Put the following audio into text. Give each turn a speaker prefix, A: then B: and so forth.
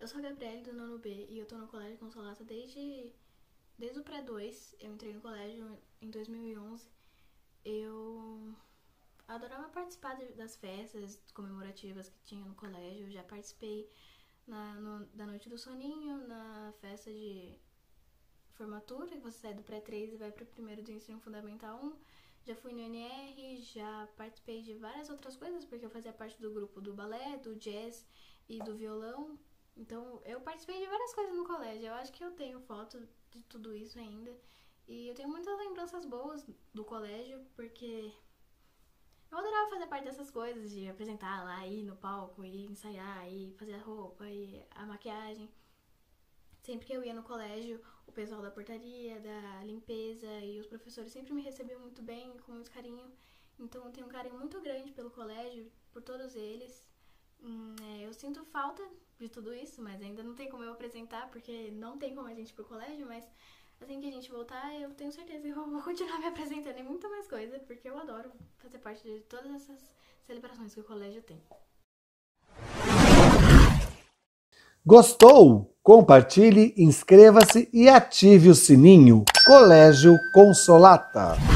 A: Eu sou a Gabriele do nono B e eu tô no Colégio Consolata desde o pré-2. Eu entrei no colégio em 2011. Eu adorava participar das festas comemorativas que tinha no colégio. Eu já participei da Noite do Soninho, na festa de formatura, que você sai do pré-3 e vai pro primeiro do ensino fundamental 1. Já fui no NR, já participei de várias outras coisas, porque eu fazia parte do grupo do balé, do jazz e do violão. Então, eu participei de várias coisas no colégio. Eu acho que eu tenho foto de tudo isso ainda. E eu tenho muitas lembranças boas do colégio, porque eu adorava fazer parte dessas coisas, de apresentar lá, ir no palco, ir ensaiar, ir fazer a roupa, ir a maquiagem. Sempre que eu ia no colégio, o pessoal da portaria, da limpeza e os professores sempre me recebiam muito bem, com muito carinho. Então eu tenho um carinho muito grande pelo colégio, por todos eles. Eu sinto falta de tudo isso, mas ainda não tem como eu apresentar, porque não tem como a gente ir pro colégio, mas assim que a gente voltar, eu tenho certeza que eu vou continuar me apresentando em muita mais coisa, porque eu adoro fazer parte de todas essas celebrações que o colégio tem.
B: Gostou? Compartilhe, inscreva-se e ative o sininho. Colégio Consolata.